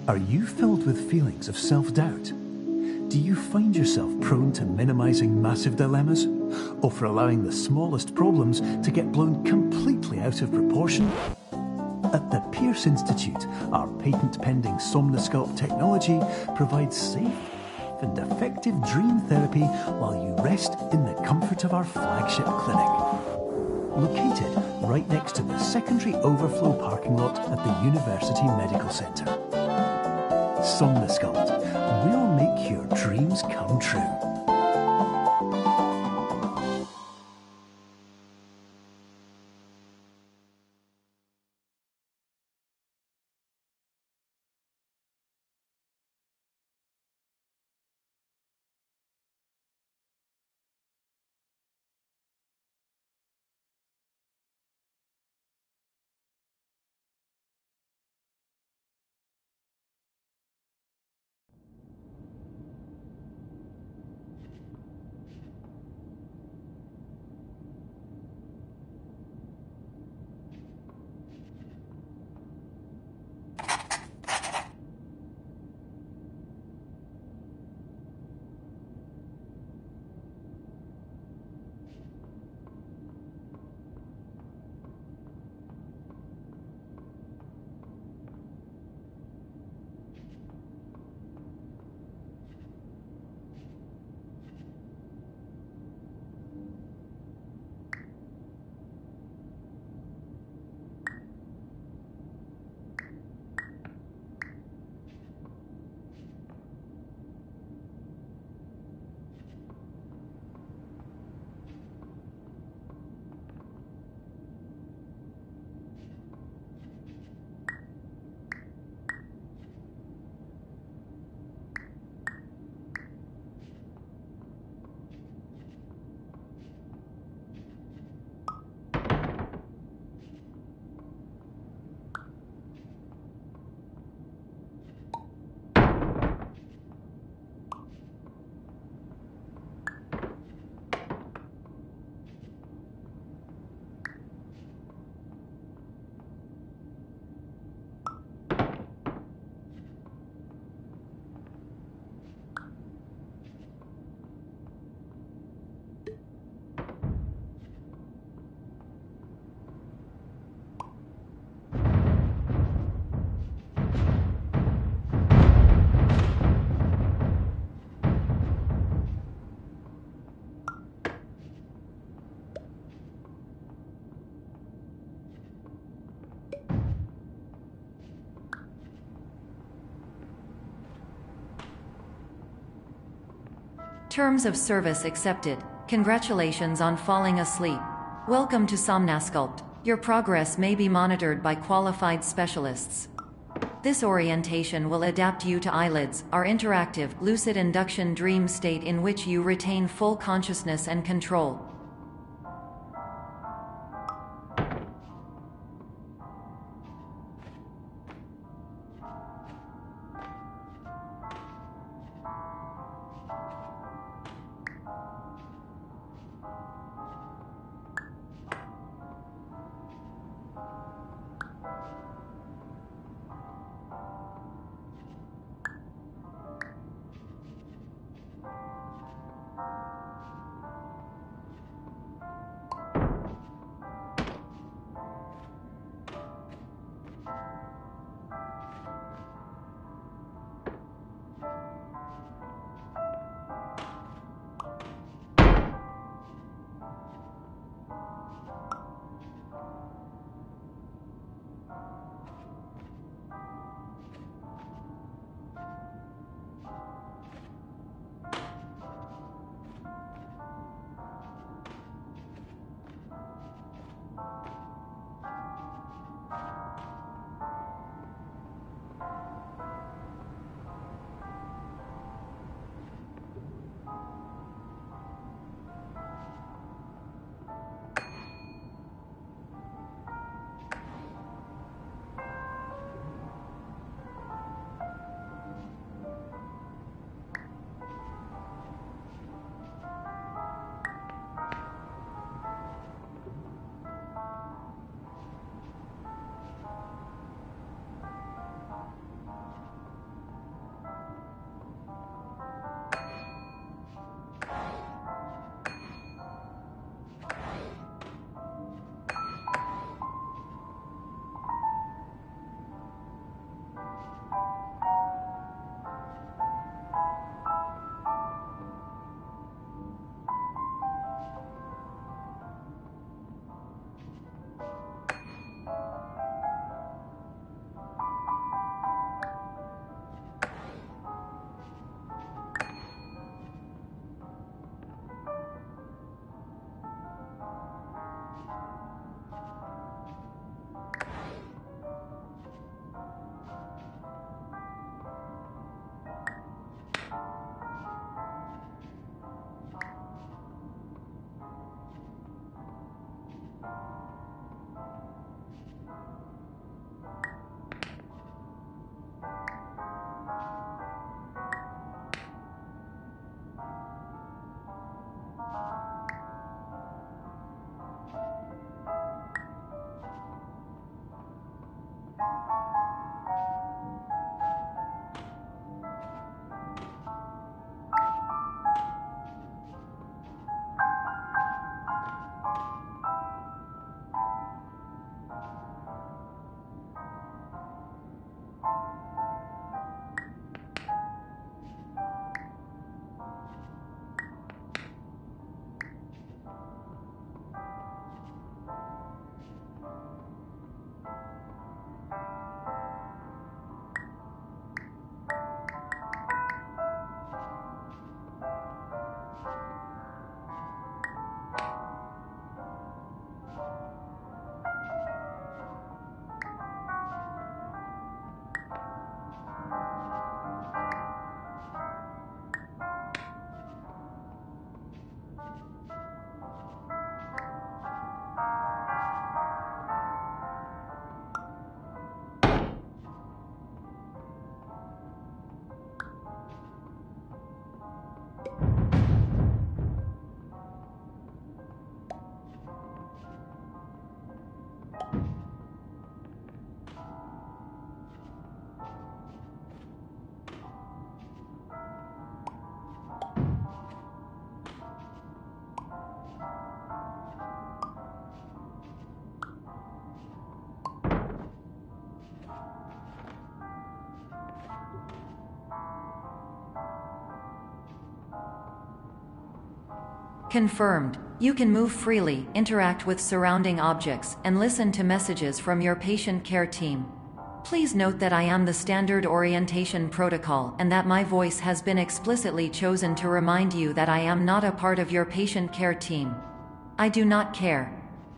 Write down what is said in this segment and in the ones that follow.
Are you filled with feelings of self-doubt? Do you find yourself prone to minimizing massive dilemmas, or for allowing the smallest problems to get blown completely out of proportion? At the Pierce Institute, our patent-pending Somnosculpt technology provides safe and effective dream therapy while you rest in the comfort of our flagship clinic. Located right next to the secondary overflow parking lot at the University Medical Centre. Somnosculpt, we'll make your dreams come true. Terms of service accepted. Congratulations on falling asleep. Welcome to Somnosculpt. Your progress may be monitored by qualified specialists. This orientation will adapt you to eyelids, our interactive, lucid induction dream state in which you retain full consciousness and control. Confirmed. You can move freely, interact with surrounding objects, and listen to messages from your patient care team. Please note that I am the standard orientation protocol and that my voice has been explicitly chosen to remind you that I am not a part of your patient care team. I do not care.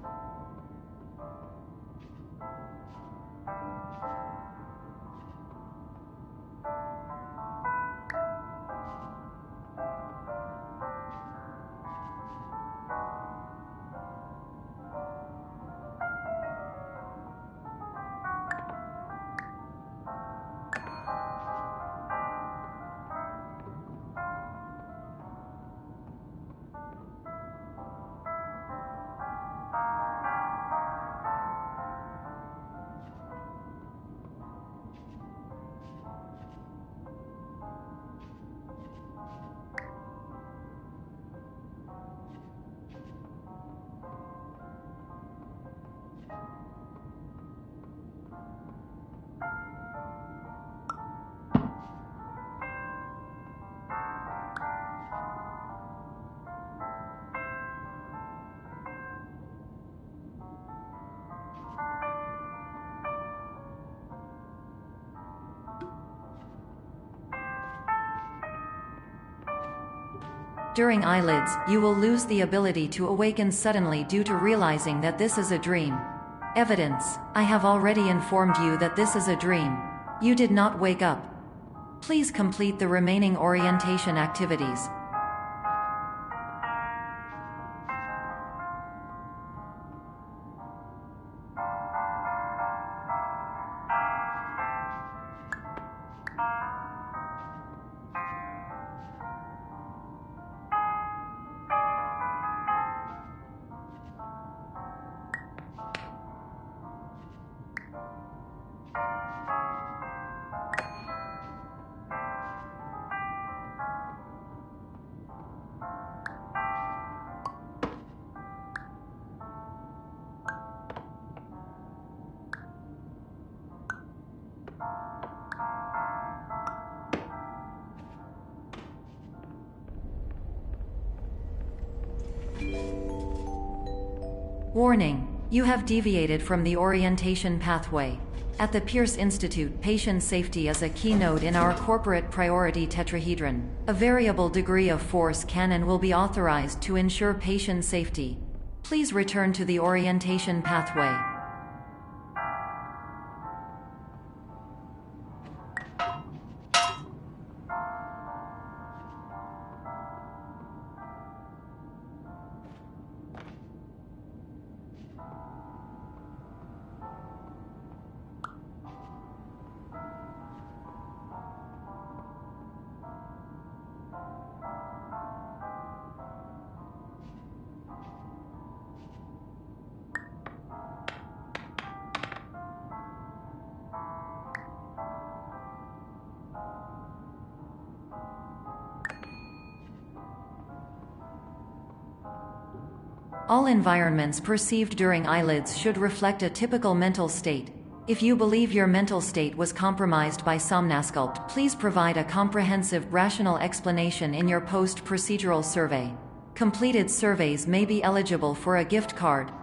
During eyelids, you will lose the ability to awaken suddenly due to realizing that this is a dream. Evidence: I have already informed you that this is a dream. You did not wake up. Please complete the remaining orientation activities. Warning: you have deviated from the orientation pathway. At the Pierce Institute, patient safety is a keynote in our corporate priority tetrahedron. A variable degree of force can and will be authorized to ensure patient safety. Please return to the orientation pathway. All environments perceived during eyelids should reflect a typical mental state. If you believe your mental state was compromised by Somnasculpt, please provide a comprehensive, rational explanation in your post-procedural survey. Completed surveys may be eligible for a gift card.